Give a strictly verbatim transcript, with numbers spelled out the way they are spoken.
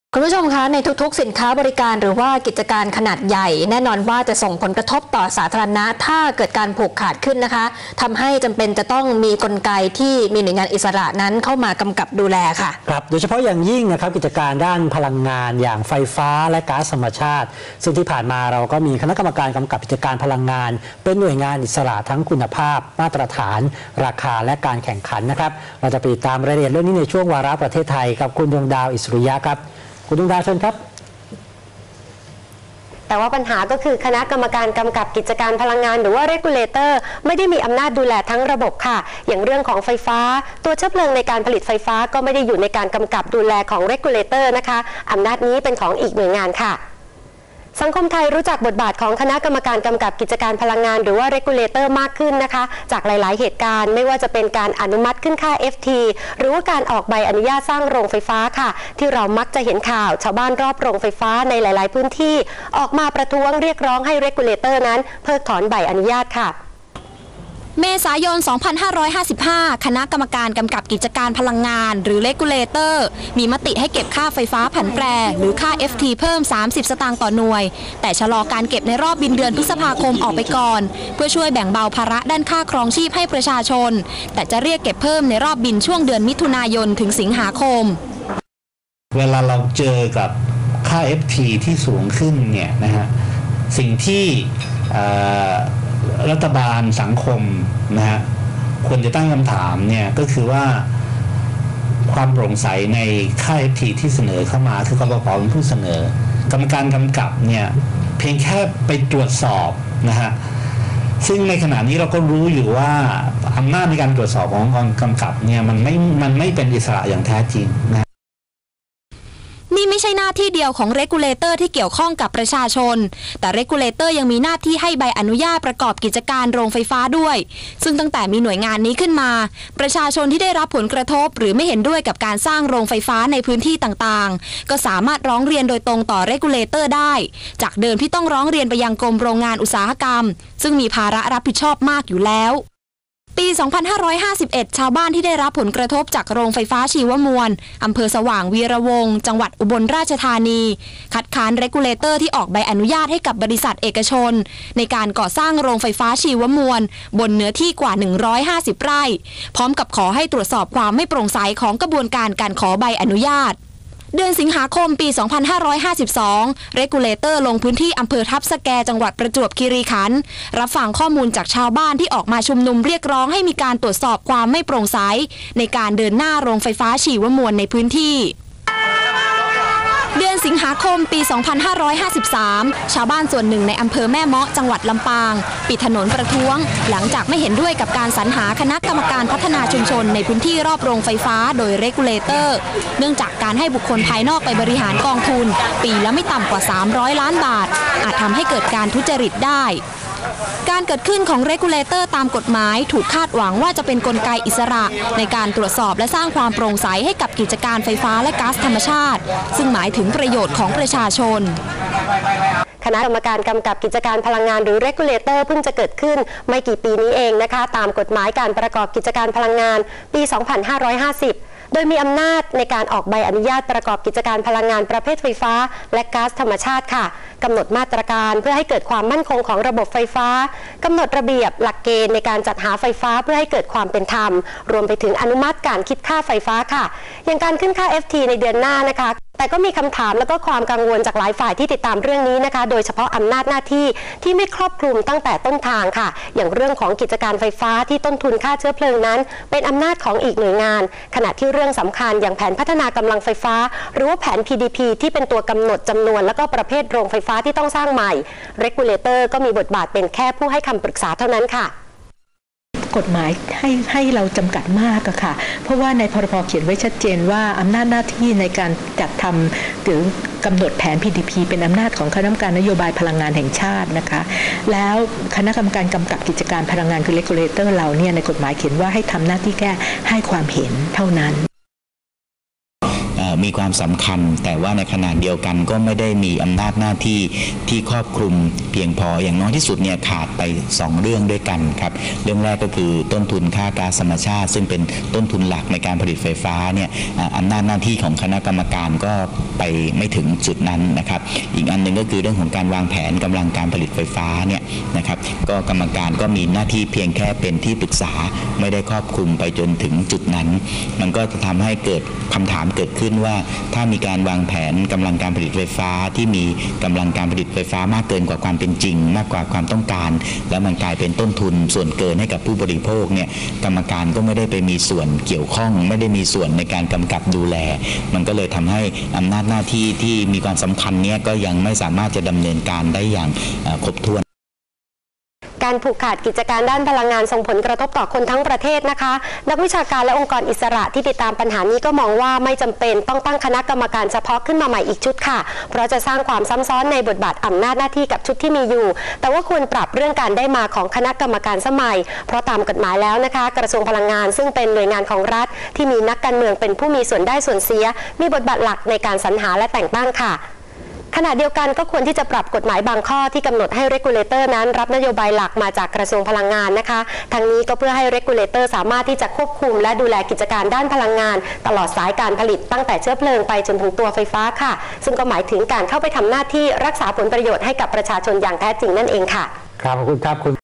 คุณผู้ชมคะในทุกๆสินค้าบริการหรือว่ากิจการขนาดใหญ่แน่นอนว่าจะส่งผลกระทบต่อสาธารณะถ้าเกิดการผูกขาดขึ้นนะคะทำให้จำเป็นจะต้องมีกลไกที่มีหน่วยงานอิสระนั้นเข้ามากำกับดูแลค่ะครับโดยเฉพาะอย่างยิ่งนะครับกิจการด้านพลังงานอย่างไฟฟ้าและก๊าซธรรมชาติซึ่งที่ผ่านมาเราก็มีคณะกรรมการกำกับกิจการพลังงานเป็นหน่วยงานอิสระทั้งคุณภาพมาตรฐานราคาและการแข่งขันนะครับเราจะไปติดตามรายละเอียดเรื่องนี้ในช่วงวาระประเทศไทยกับคุณดวงดาวอิสริยะครับคุณดวงดาวเชิญครับแต่ว่าปัญหาก็คือคณะกรรมการกำกับกิจการพลังงานหรือว่า regulator ไม่ได้มีอำนาจดูแลทั้งระบบค่ะอย่างเรื่องของไฟฟ้าตัวเชื้อเพลิงในการผลิตไฟฟ้าก็ไม่ได้อยู่ในการกำกับดูแลของ regulator นะคะอำนาจนี้เป็นของอีกหน่วยงานค่ะสังคมไทยรู้จักบทบาทของคณะกรรมการกำกับกิจการพลังงานหรือว่า regulator มากขึ้นนะคะจากหลายๆเหตุการณ์ไม่ว่าจะเป็นการอนุมัติขึ้นค่า เอฟ ที หรือว่าการออกใบอนุญาตสร้างโรงไฟฟ้าค่ะที่เรามักจะเห็นข่าวชาวบ้านรอบโรงไฟฟ้าในหลายๆพื้นที่ออกมาประท้วงเรียกร้องให้ regulator นั้นเพิกถอนใบอนุญาตค่ะเมษายน สองพันห้าร้อยห้าสิบห้า คณะกรรมการกำกับกิจการพลังงานหรือ Regulator มีมติให้เก็บค่าไฟฟ้าผันแปรหรือค่า เอฟ ที เพิ่ม สามสิบ สตางค์ต่อหน่วยแต่ชะลอการเก็บในรอบบินเดือนพฤษภาคมออกไปก่อนเพื่อช่วยแบ่งเบาภาระด้านค่าครองชีพให้ประชาชนแต่จะเรียกเก็บเพิ่มในรอบบินช่วงเดือนมิถุนายนถึงสิงหาคมเวลาเราเจอกับค่า เอฟ ที ที่สูงขึ้นเนี่ยนะฮะสิ่งที่รัฐบาลสังคมนะฮะควรจะตั้งคำถามเนี่ยก็คือว่าความโปร่งใสในค่า เอฟ ที ที่เสนอเข้ามาคือกปป.เป็นผู้เสนอกรรมการกำกับเนี่ยเพียงแค่ไปตรวจสอบนะฮะซึ่งในขณะนี้เราก็รู้อยู่ว่าอำนาจในการตรวจสอบขององค์กรกำกับเนี่ยมันไม่มันไม่เป็นอิสระอย่างแท้จริงนะนี่ไม่ใช่หน้าที่เดียวของ Regulator ที่เกี่ยวข้องกับประชาชนแต่ Regulator ยังมีหน้าที่ให้ใบอนุญาตประกอบกิจการโรงไฟฟ้าด้วยซึ่งตั้งแต่มีหน่วยงานนี้ขึ้นมาประชาชนที่ได้รับผลกระทบหรือไม่เห็นด้วยกับการสร้างโรงไฟฟ้าในพื้นที่ต่างๆก็สามารถร้องเรียนโดยตรงต่อ Regulator ได้จากเดิมที่ต้องร้องเรียนไปยังกรมโรงงานอุตสาหกรรมซึ่งมีภาระรับผิดชอบมากอยู่แล้วปี สองพันห้าร้อยห้าสิบเอ็ด ชาวบ้านที่ได้รับผลกระทบจากโรงไฟฟ้าชีวมวลอำเภอสว่างวีระวงศ์จังหวัดอุบลราชธานีคัดค้าน Regulator ที่ออกใบอนุญาตให้กับบริษัทเอกชนในการก่อสร้างโรงไฟฟ้าชีวมวลบนเนื้อที่กว่าหนึ่งร้อยห้าสิบไร่พร้อมกับขอให้ตรวจสอบความไม่โปร่งใสของกระบวนการการขอใบอนุญาตเดือนสิงหาคมปี สองพันห้าร้อยห้าสิบสอง Regulator ลงพื้นที่อำเภอทับสแกจังหวัดประจวบคีรีขันธ์รับฟังข้อมูลจากชาวบ้านที่ออกมาชุมนุมเรียกร้องให้มีการตรวจสอบความไม่โปร่งใสในการเดินหน้าโรงไฟฟ้าชีวมวลในพื้นที่เดือนสิงหาคมปี สองพันห้าร้อยห้าสิบสาม ชาวบ้านส่วนหนึ่งในอำเภอแม่เมาะจังหวัดลำปางปิดถนนประท้วงหลังจากไม่เห็นด้วยกับการสรรหาคณะกรรมการพัฒนาชุมชนในพื้นที่รอบโรงไฟฟ้าโดย Regulator เนื่องจากการให้บุคคลภายนอกไปบริหารกองทุนปีละไม่ต่ำกว่าสามร้อยล้านบาทอาจทำให้เกิดการทุจริตได้การเกิดขึ้นของ Regulator ตามกฎหมายถูกคาดหวังว่าจะเป็นกลไกอิสระในการตรวจสอบและสร้างความโปร่งใสให้กับกิจการไฟฟ้าและก๊าซธรรมชาติซึ่งหมายถึงประโยชน์ของประชาชนคณะกรรมการกำกับกิจการพลังงานหรือ Regulator เพิ่งจะเกิดขึ้นไม่กี่ปีนี้เองนะคะตามกฎหมายการประกอบกิจการพลังงานปี สองพันห้าร้อยห้าสิบโดยมีอำนาจในการออกใบอนุญาตประกอบกิจการพลังงานประเภทไฟฟ้าและก๊าซธรรมชาติค่ะกำหนดมาตรการเพื่อให้เกิดความมั่นคงของระบบไฟฟ้ากำหนดระเบียบหลักเกณฑ์ในการจัดหาไฟฟ้าเพื่อให้เกิดความเป็นธรรมรวมไปถึงอนุมัติการคิดค่าไฟฟ้าค่ะอย่างการขึ้นค่า เอฟ ที ในเดือนหน้านะคะแต่ก็มีคำถามและก็ความกังวลจากหลายฝ่ายที่ติดตามเรื่องนี้นะคะโดยเฉพาะอำนาจหน้าที่ที่ไม่ครอบคลุมตั้งแต่ต้นทางค่ะอย่างเรื่องของกิจการไฟฟ้าที่ต้นทุนค่าเชื้อเพลิงนั้นเป็นอำนาจของอีกหน่วยงานขณะที่เรื่องสำคัญอย่างแผนพัฒนากำลังไฟฟ้าหรือว่าแผน พี ดี พี ที่เป็นตัวกำหนดจำนวนและก็ประเภทโรงไฟฟ้าที่ต้องสร้างใหม่ Regulator ก็มีบทบาทเป็นแค่ผู้ให้คำปรึกษาเท่านั้นค่ะกฎหมายให้ให้เราจำกัดมากอะค่ะเพราะว่าในพรบเขียนไว้ชัดเจนว่าอำนาจหน้าที่ในการจัดทำหรือกำหนดแผน พี ดี พี เป็นอำนาจของคณะกรรมการนโยบายพลังงานแห่งชาตินะคะแล้วคณะกรรมการกำกับกิจการพลังงานคือ Regulator เราเนี่ยในกฎหมายเขียนว่าให้ทำหน้าที่แค่ให้ความเห็นเท่านั้นมีความสำคัญแต่ว่าในขณะเดียวกันก็ไม่ได้มีอำนาจหน้าที่ที่ครอบคลุมเพียงพออย่างน้อยที่สุดเนี่ยขาดไปสองเรื่องด้วยกันครับเรื่องแรกก็คือต้นทุนค่าก๊าซธรรมชาติซึ่งเป็นต้นทุนหลักในการผลิตไฟฟ้าเนี่ยอำนาจหน้าที่ของคณะกรรมการก็ไปไม่ถึงจุดนั้นนะครับอีกอันหนึ่งก็คือเรื่องของการวางแผนกำลังการผลิตไฟฟ้าเนี่ยนะครับก็กรรมการก็มีหน้าที่เพียงแค่เป็นที่ปรึกษาไม่ได้ครอบคลุมไปจนถึงจุดนั้นมันก็จะทำให้เกิดคำถามเกิดขึ้นว่าถ้ามีการวางแผนกำลังการผลิตไฟฟ้าที่มีกำลังการผลิตไฟฟ้ามากเกินกว่าความเป็นจริงมากกว่าความต้องการแล้วมันกลายเป็นต้นทุนส่วนเกินให้กับผู้บริโภคเนี่ยกรรมการก็ไม่ได้ไปมีส่วนเกี่ยวข้องไม่ได้มีส่วนในการกำกับดูแลมันก็เลยทำให้อำนาจหน้าที่ที่มีความสำคัญเนี้ยก็ยังไม่สามารถจะดำเนินการได้อย่างครบถ้วนการผูกขาดกิจการด้านพลังงานส่งผลกระทบต่อคนทั้งประเทศนะคะนักวิชาการและองค์กรอิสระที่ติดตามปัญหานี้ก็มองว่าไม่จำเป็นต้องตั้งคณะกรรมการเฉพาะขึ้นมาใหม่อีกชุดค่ะเพราะจะสร้างความซ้ำซ้อนในบทบาทอำนาจหน้าที่กับชุดที่มีอยู่แต่ว่าควรปรับเรื่องการได้มาของคณะกรรมการสมัยเพราะตามกฎหมายแล้วนะคะกระทรวงพลังงานซึ่งเป็นหน่วยงานของรัฐที่มีนักการเมืองเป็นผู้มีส่วนได้ส่วนเสียมีบทบาทหลักในการสรรหาและแต่งตั้งค่ะขณะเดียวกันก็ควรที่จะปรับกฎหมายบางข้อที่กำหนดให้ regulator นั้นรับนโยบายหลักมาจากกระทรวงพลังงานนะคะทั้งนี้ก็เพื่อให้ regulator สามารถที่จะควบคุมและดูแลกิจการด้านพลังงานตลอดสายการผลิตตั้งแต่เชื้อเพลิงไปจนถึงตัวไฟฟ้าค่ะซึ่งก็หมายถึงการเข้าไปทำหน้าที่รักษาผลประโยชน์ให้กับประชาชนอย่างแท้จริงนั่นเองค่ะครับขอบคุณครับคุณ